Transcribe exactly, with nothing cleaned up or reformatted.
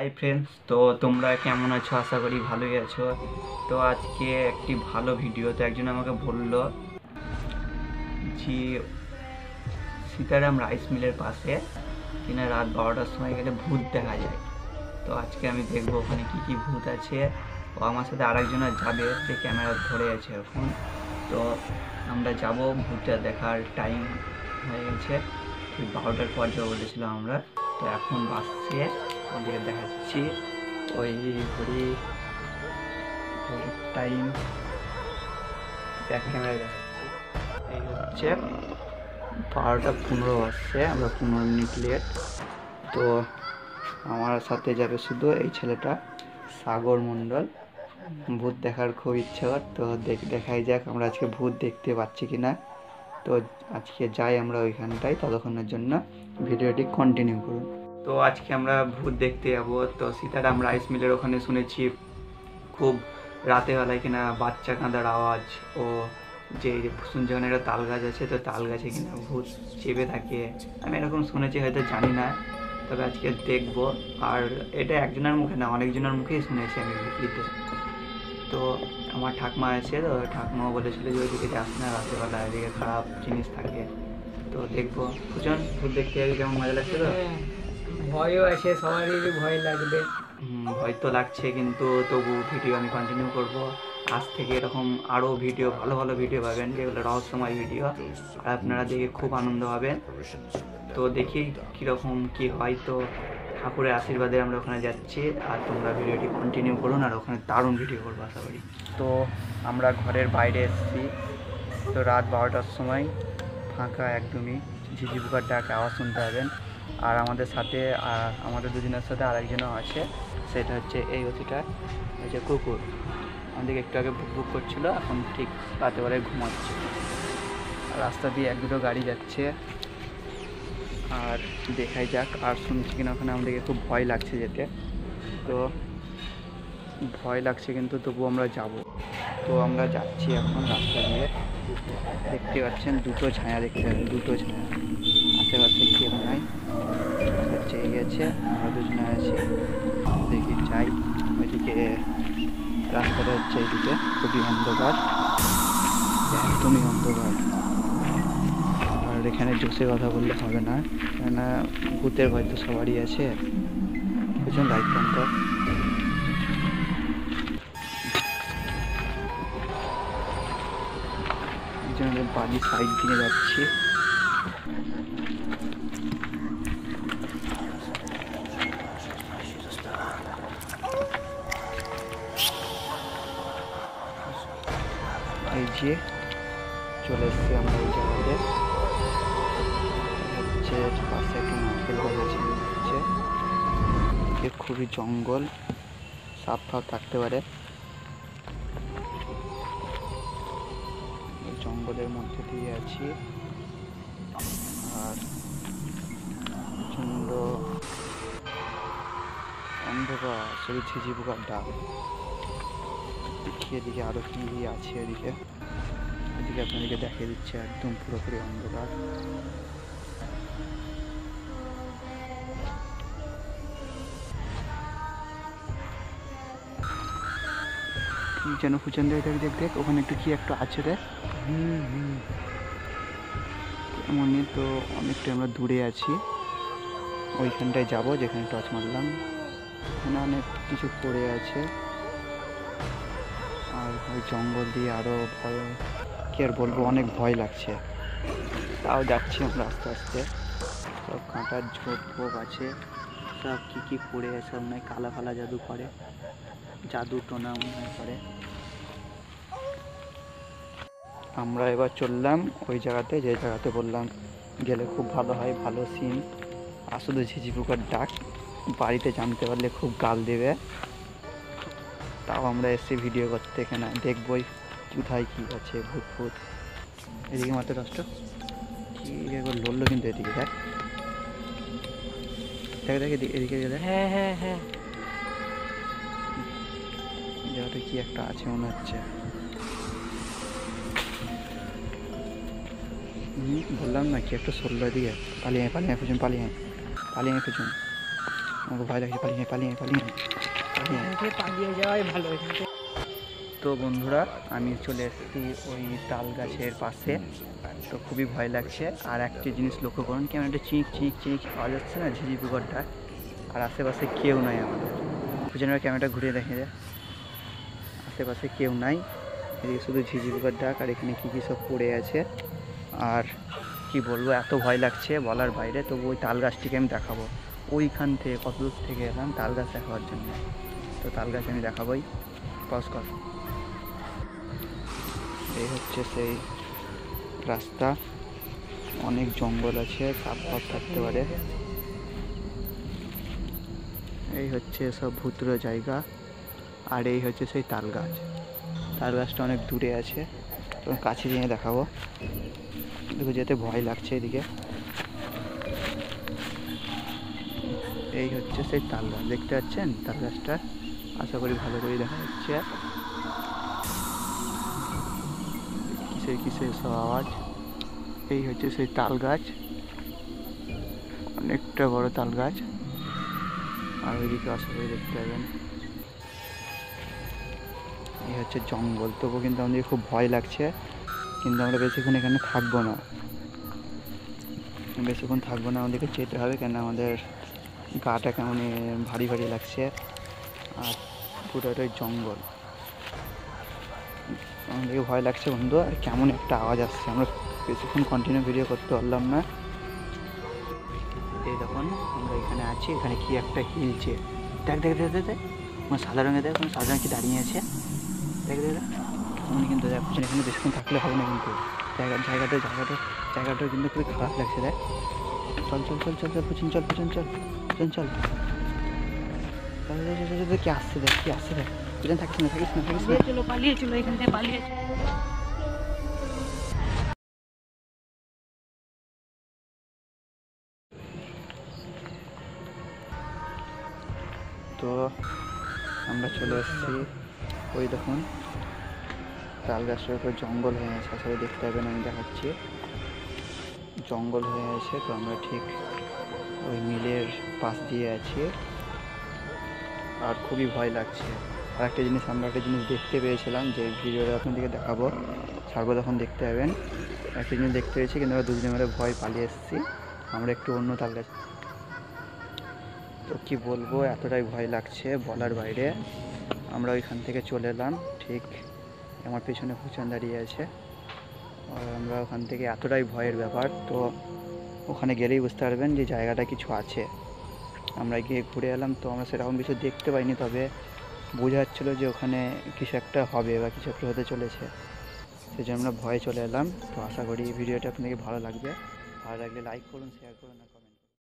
Hi friends, তো তোমরা কেমন আছো? আশা করি ভালোই আছো। তো আজকে একটি ভালো ভিডিও। তো একজন আমাকে বললো যে সীতারাম রাইস মিলের পাশে কিনা রাত বারোটার সময় গেলে ভূত দেখা যায়। তো আজকে আমি দেখবো ওখানে কি কি ভূত আছে। ও আমার সাথে আরেকজন যাবে, সে ক্যামেরা ধরে আছে এখন। তো আমরা যাব, ভূতটা দেখার টাইম হয়ে গেছে, ঠিক বারোটার পর যাবো বলেছিলাম আমরা। তো এখন বাসছে, ওদিকে দেখাচ্ছি ওই ঘড়ি টাইম ব্যাক ক্যামেরায় দেখাচ্ছি। এই হচ্ছে বারোটা পনেরো বাজছে, আমরা পনেরো মিনিট লেট। তো আমার সাথে যাবে শুধু এই ছেলেটা, সাগর মণ্ডল। ভূত দেখার খুব ইচ্ছা কর, তো দেখাই যাক আমরা আজকে ভূত দেখতে পাচ্ছি কি না। তো আজকে যাই আমরা ওইখানটায়, ততক্ষণের জন্য ভিডিওটি কন্টিনিউ করুন। তো আজকে আমরা ভূত দেখতে যাবো। তো সীতারাম রাইস মিলের ওখানে শুনেছি খুব রাতেবেলায় কিনা বাচ্চা কাঁদার আওয়াজ, ও যে শুনছি ওখানে একটা তাল গাছ আছে, তো তাল গাছে কিনা ভূত চেপে থাকে। আমি এরকম শুনেছি, হয়তো জানি না, তবে আজকে দেখবো। আর এটা একজনের মুখে না, অনেকজনের মুখেই শুনেছি আমি ভিডিওতে। তো আমার ঠাকমা আছে, তো ঠাকমাও বলেছিল যে ওইদিকে যাস না রাতেবেলা, এদিকে খারাপ জিনিস থাকে। তো দেখবো বুঝুন, ভূত দেখতে যাবি, কেমন মজা লাগছে। তো ভয়ও আছে, সবারই ভয় লাগবে। ভয় তো লাগছে, কিন্তু তবু ভিডিও আমি কন্টিনিউ করব। আজ থেকে এরকম আরও ভিডিও, ভালো ভালো ভিডিও পাবেন, যেগুলো রহস্যময় ভিডিও, আর আপনারা দেখে খুব আনন্দ পাবেন। তো দেখি কীরকম কী হয়। তো ঠাকুরের আশীর্বাদে আমরা ওখানে যাচ্ছি, আর তোমরা ভিডিওটি কন্টিনিউ করুন, আর ওখানে দারুণ ভিডিও করবো আশা করি। তো আমরা ঘরের বাইরে এসেছি, তো রাত বারোটার সময়, ফাঁকা একদমই, ঝিঝি পোকার ডাক আওয়াজ শুনতে পাবেন। আর আমাদের সাথে আমাদের দুজনের সাথে আরেকজনও আছে, সেটা হচ্ছে এই ওটিটা হচ্ছে কুকুর। আমাদেরকে একটু আগে বুক বুক করছিল, এখন ঠিক রাতে বেলায় ঘুমাচ্ছে। রাস্তা দিয়ে এক দুটো গাড়ি যাচ্ছে, আর দেখাই যাক। আর শুনছি কিনা ওখানে আমাদেরকে খুব ভয় লাগছে যেতে, তো ভয় লাগছে কিন্তু তবু আমরা যাব। তো আমরা যাচ্ছি এখন রাস্তা দিয়ে, দেখতে পাচ্ছেন দুটো ছায়া দেখতে পাবেন, দুটো ছায়া। আশেপাশে কেউ নাই, হচ্ছে গেছে, আমরা দুজনে আছি। দেখি যাই ওইদিকে, রাস্তাটা হচ্ছে এইদিকে, খুবই অন্ধকার, একদমই অন্ধকার। আর এখানে জোসে কথা বললে হবে না, কেননা ভূতের ভয় তো সবারই আছে। বুঝুন, লাইট বন্ধ কর। বাড়ির সাইড দিয়ে যাচ্ছি, এই যে চলে এসছি আমরা এই জায়গাতে। হচ্ছে পাশে একটা নারকেল গাছ আছে, হচ্ছে খুবই জঙ্গল, সাপ ফাপ থাকতে পারে। জঙ্গলের মধ্যে দিয়ে আছি, আর প্রচণ্ড অন্ধকার, সেই ঝিঝি পোকার ডাক। দেখি এদিকে আরো কি আছে, এদিকে এদিকে আপনাদেরকে দেখিয়ে দিচ্ছে, একদম পুরোপুরি অন্ধকার। যেন ফুচন দেখ দেখ দেখ ওখানে একটু কি একটা আছে রে। হুম হুম এমনই তো, অনেকটা আমরা দূরে আছি, ওইখানটায় যাব যেখানে টর্চ মারলাম। এখানে অনেক কিছু পড়ে আছে, আর ওই জঙ্গল দিয়ে আরও ভয়, কি আর বলবো, অনেক ভয় লাগছে। তাও যাচ্ছি আমরা আস্তে আস্তে। সব কাঁটার ঝোপ ফোপ আছে, সব কী কী পড়ে আছে, মনে হয় কালা ফালা জাদু করে, জাদু টোনা মনে হয় করে। আমরা এবার চললাম ওই জায়গাতে, যে জায়গাতে বললাম গেলে খুব ভালো হয়, ভালো সিন। আর শুধু ঝিঝি পোকার ডাক, বাড়িতে জানতে পারলে খুব গাল দেবে। তাও আমরা এসে ভিডিও করতে, এখানে দেখবই কোথায় কী আছে, ভূত ভূত। এদিকে মাত্র দশটা কি একবার লড়লো, কিন্তু এদিকে দেখ দেখ দেখ এদিকে এদিকে দেখ। হ্যাঁ হ্যাঁ হ্যাঁ, জায়গাটা কি একটা আছে মনে হচ্ছে। বললাম না কি একটা সরলো, এদিকে পালিয়ে পালিয়ে খুঁজুন, পালিয়ে পালিয়ে খুঁজুন। আমাকে ভয় লাগছে, পালিয়ে পালিয়ে পালিয়ে পালিয়ে। এখান থেকে পালিয়ে যাওয়াই ভালো। এখান থেকে তো বন্ধুরা আমি চলে এসেছি ওই তাল গাছের পাশে, তো খুবই ভয় লাগছে। আর একটা জিনিস লক্ষ্য করুন, কেমন একটা চিক চিক চিক আওয়াজ হচ্ছে না, ঝিঝি পোকারটা। আর আশেপাশে কেউ নাই আমাদের, খুঁজে নেওয়ার ক্যামেরাটা ঘুরিয়ে দেখে যায়, আশেপাশে কেউ নাই, এদিকে শুধু ঝিঝি পোকার ডাক। আর এখানে কী কী সব পড়ে আছে, আর কি বলবো, এত ভয় লাগছে বলার বাইরে। তবু ওই তাল গাছটিকে আমি দেখাবো, ওইখান থেকে কত দূর থেকে এলাম তাল গাছ দেখাবার জন্য। তো তাল গাছ আমি দেখাবোই, পজ কর। এই হচ্ছে সেই রাস্তা, অনেক জঙ্গল আছে, সাপ ফাপ থাকতে পারে। এই হচ্ছে সব ভুতুড়ো জায়গা। আর এই হচ্ছে সেই তাল গাছ, তাল গাছটা অনেক দূরে আছে, তো কাছে নিয়ে দেখাবো। দেখো যেতে ভয় লাগছে এদিকে। এই হচ্ছে সেই তাল গাছ, দেখতে পাচ্ছেন তাল গাছটা, আশা করি ভালো করে দেখা যাচ্ছে। কিসের কিসের সব আওয়াজ। এই হচ্ছে সেই তাল গাছ, অনেকটা বড় তাল গাছ। আর ওইদিকে আশা করি দেখতে পাবেন। এই হচ্ছে জঙ্গল, তবু কিন্তু আমাদের খুব ভয় লাগছে, কিন্তু আমরা বেশিক্ষণ এখানে থাকবো না, বেশিক্ষণ থাকবো না, আমাদেরকে যেতে হবে, কেন আমাদের গাটা কেমন ভারী ভারী লাগছে। আর পুরোটাই জঙ্গল, আমাদেরকে ভয় লাগছে বন্ধু। আর কেমন একটা আওয়াজ আসছে, আমরা বেশিক্ষণ কন্টিনিউ ভিডিও করতে পারলাম না। এই দেখুন আমরা এখানে আছি, এখানে কি একটা হিলছে, দেখ দেখ দেখ দেখ দেখ, কোনো সাদা রঙের, দেখ কোনো সাদা রঙ কি দাঁড়িয়ে আছে, দেখ দেখ দেখ। এমনি কিন্তু দেখ, এখানে বেশিক্ষণ থাকলে হবে না কিন্তু, জায়গা জায়গাটা জায়গাটা জায়গাটা কিন্তু খুবই খারাপ লাগছে। দেখ চল চল চল চল চল পুচিন চল পুচিন চল পুচিন চল কি আসছে, দেখ কি আসছে, দেখ পুচিন থাকিস না থাকিস না থাকিস না। চলো পালিয়ে চলো, এখান থেকে পালিয়ে। তো আমরা চলে এসেছি, ওই দেখুন তাল গাছটার উপর জঙ্গল হয়ে আছে, আসলে দেখতে পাবেন, আমি দেখাচ্ছি জঙ্গল হয়ে আছে। তো আমরা ঠিক ওই মিলের পাশ দিয়ে আছি, আর খুবই ভয় লাগছে। আর একটা জিনিস, আমরা একটা জিনিস দেখতে পেয়েছিলাম, যে ভিডিওটা আপনাদেরকে দেখাবো, ছাড়বো তখন দেখতে পাবেন। একটা জিনিস দেখতে পেয়েছি, কিন্তু আমরা দুজনে মিলে ভয় পালিয়ে এসেছি, আমরা একটু অন্য তাল গাছ। তো কী বলবো, এতটাই ভয় লাগছে বলার বাইরে। আমরা ওইখান থেকে চলে এলাম, ঠিক আমার পেছনে ফুচান দাঁড়িয়ে আছে, আর আমরা ওখান থেকে, এতটাই ভয়ের ব্যাপার। তো ওখানে গেলেই বুঝতে পারবেন যে জায়গাটা কিছু আছে। আমরা গিয়ে ঘুরে এলাম, তো আমরা সেরকম কিছু দেখতে পাইনি, তবে বোঝা যাচ্ছিলো যে ওখানে কিছু একটা হবে বা কিছু একটা হতে চলেছে, সেই জন্য আমরা ভয়ে চলে এলাম। তো আশা করি ভিডিওটা আপনাকে ভালো লাগবে, ভালো লাগলে লাইক করুন, শেয়ার করুন আর